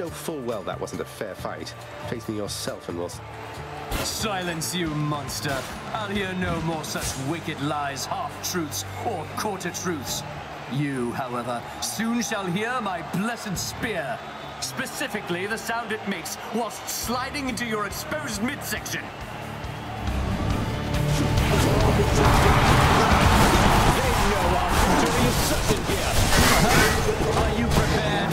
know full well that wasn't a fair fight. Face me yourself and we'll... Silence, you monster. I'll hear no more such wicked lies, half-truths, or quarter-truths. You, however, soon shall hear my blessed spear. Specifically, the sound it makes whilst sliding into your exposed midsection. They know our victory is certain here. Are you prepared?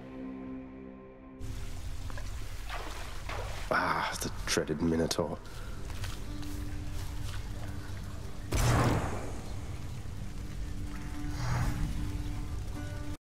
Ah, the dreaded Minotaur.